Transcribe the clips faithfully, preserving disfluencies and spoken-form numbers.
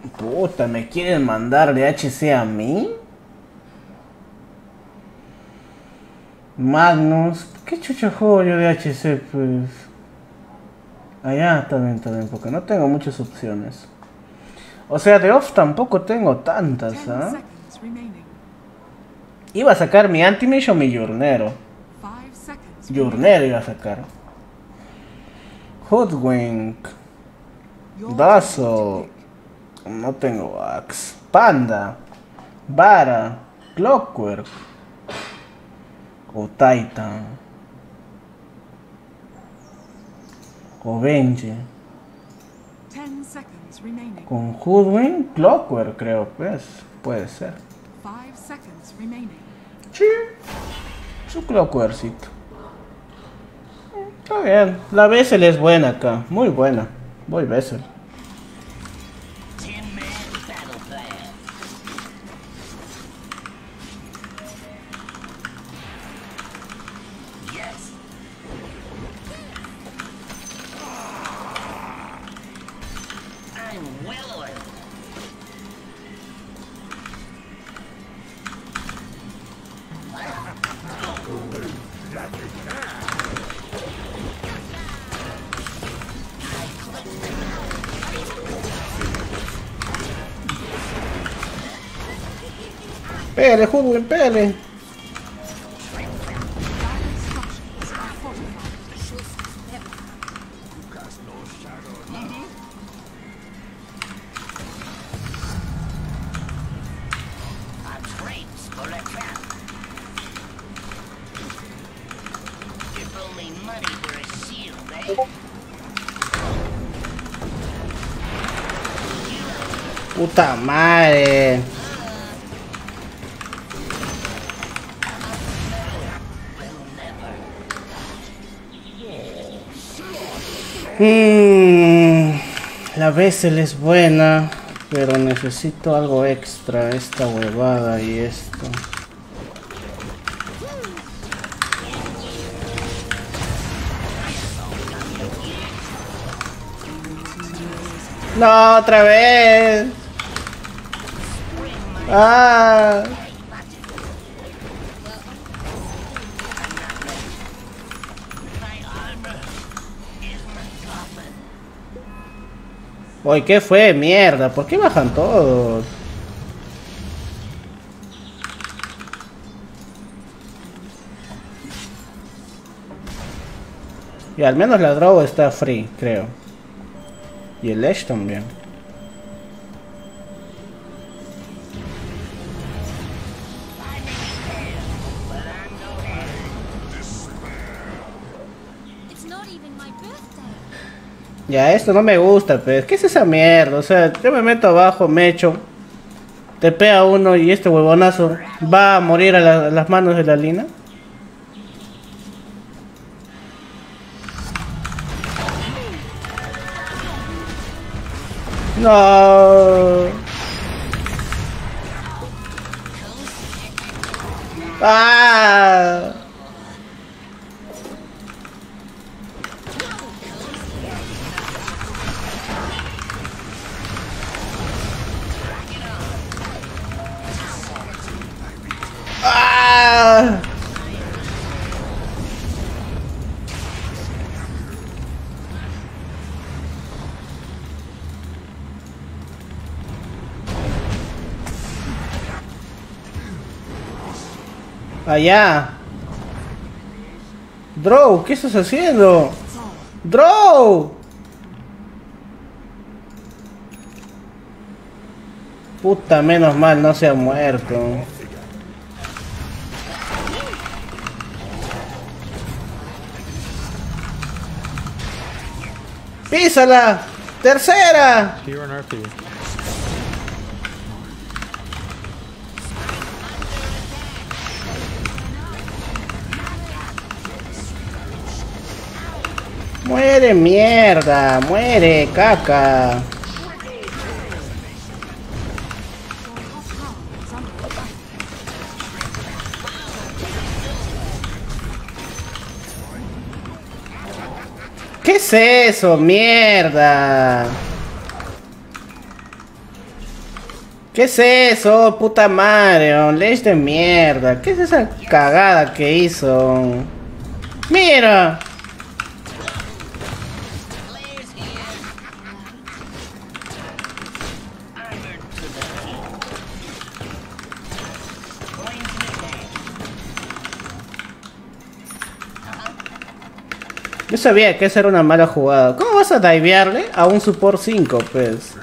Puta, ¿me quieren mandar de H C a mí? Magnus. ¿Qué chucha juego yo de H C? Pues... Allá está bien, está bien, porque no tengo muchas opciones. O sea, de off tampoco tengo tantas, ¿ah? ¿eh? Iba a sacar mi Anti-Mage o mi Yurnero. Yurnero iba a sacar. Hoodwink. Dazzle. No tengo Axe. Panda. Vara. Clockwork. O Titan. O Benji. Con Hoodwink, Clockwork creo, pues. Puede ser. Sí. Su Clockworkcito. Está bien. La Vessel es buena acá. Muy buena. Voy Vessel. Pégale, Hoodwink, pégale. Puta madre. Mm, la Vessel es buena, pero necesito algo extra, esta huevada y esto. No, otra vez. Ah. Uy, ¿qué fue? Mierda, ¿por qué bajan todos? Y al menos la Drow está free, creo. Y el Edge también. Ya, esto no me gusta, pues. ¿Qué es esa mierda? O sea, yo me meto abajo, me echo. Te pega uno y este huevonazo va a morir a, la, a las manos de la Lina. No. Ah. Ah. Allá. Drow, ¿qué estás haciendo? Drow. Puta, menos mal, no se ha muerto. ¡Písala! ¡Tercera! Muere, mierda, muere, caca. ¿Qué es eso, mierda? ¿Qué es eso? Puta madre, oh, leche de mierda. ¿Qué es esa cagada que hizo? ¡Mira! Yo sabía que esa era una mala jugada. ¿Cómo vas a divearle a un support cinco, pues?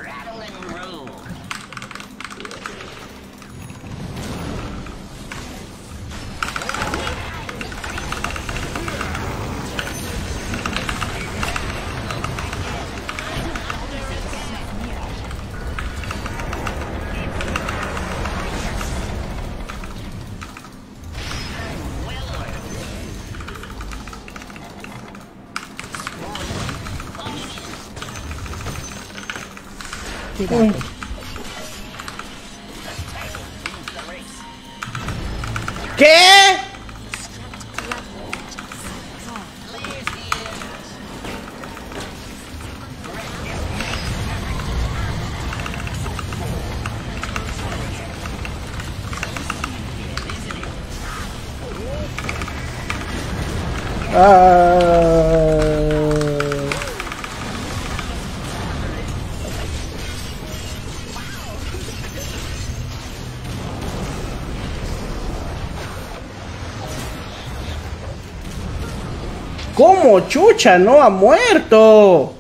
Uy. ¿Qué? Ah. ¿Cómo chucha no ha muerto?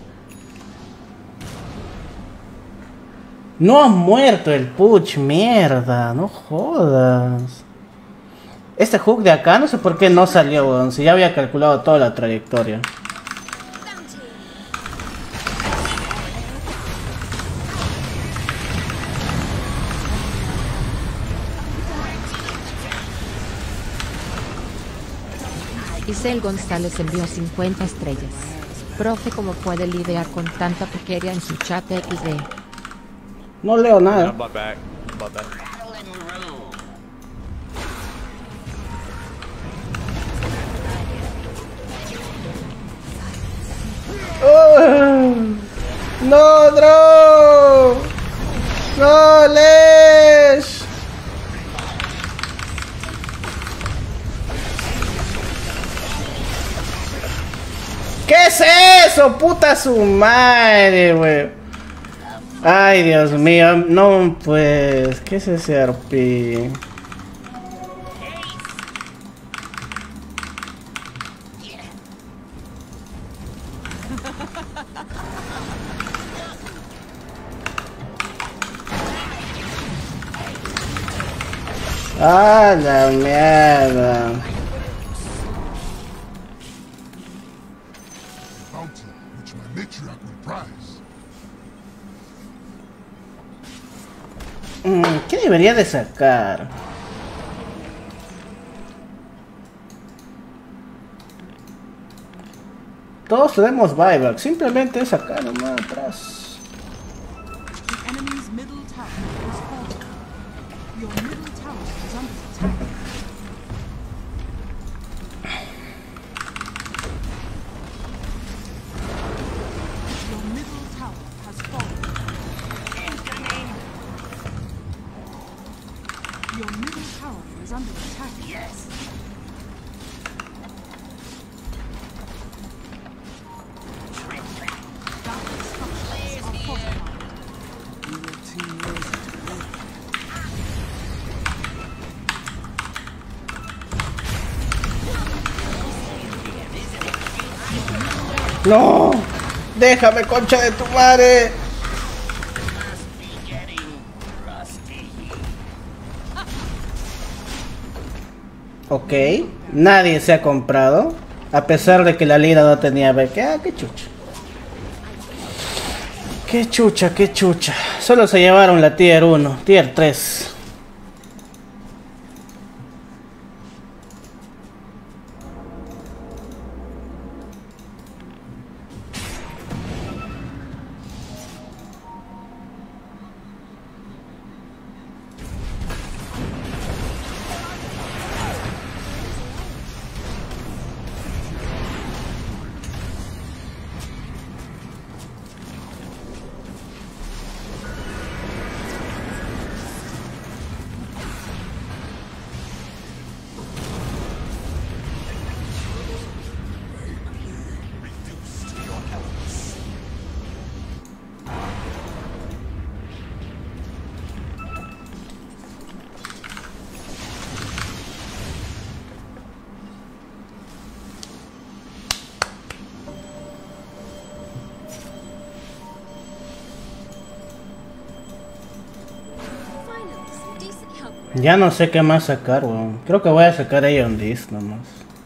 No ha muerto el Puch, mierda, no jodas. Este hook de acá no sé por qué no salió, weón, si ya había calculado toda la trayectoria. Isel González envió cincuenta estrellas. Profe, ¿cómo puede lidiar con tanta porquería en su chat equis de? No leo nada. No, my back. My back. Oh, no, Draw. No, Lesh. ¿Qué es eso? Puta su madre, wey. Ay, Dios mío. No, pues. ¿Qué es ese arpi? Ah, la mierda. Mm, ¿qué debería de sacar? Todos tenemos buyback, simplemente es sacar nomás atrás. No, déjame, concha de tu madre. Ok, nadie se ha comprado, a pesar de que la lira no tenía B K. Ah, qué chucha. Qué chucha, qué chucha. Solo se llevaron la tier uno, tier tres. Ya no sé qué más sacar, weón. Creo que voy a sacar Aeon Disc nomás.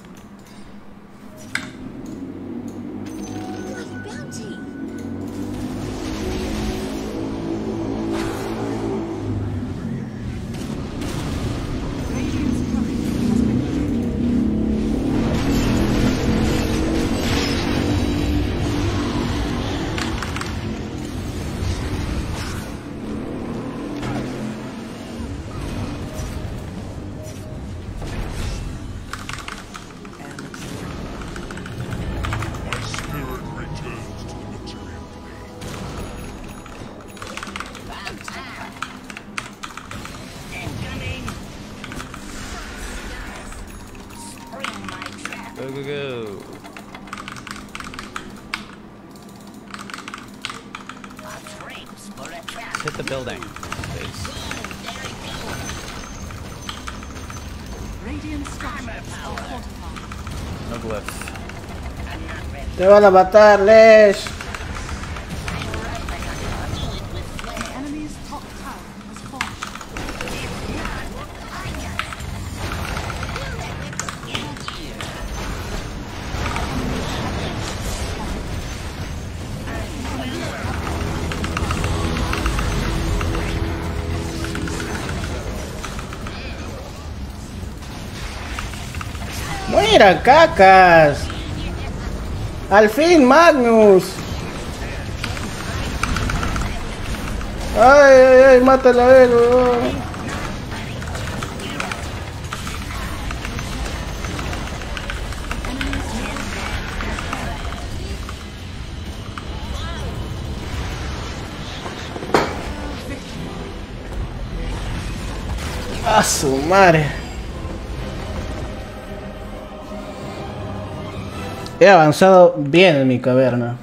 Go, go, go. Hit the building, please. No glyph. Te van a matar, Lesh. Mira, cacas. Al fin, Magnus. Ay, ay, ay, mátala a él, weón. A su madre. He avanzado bien en mi caverna.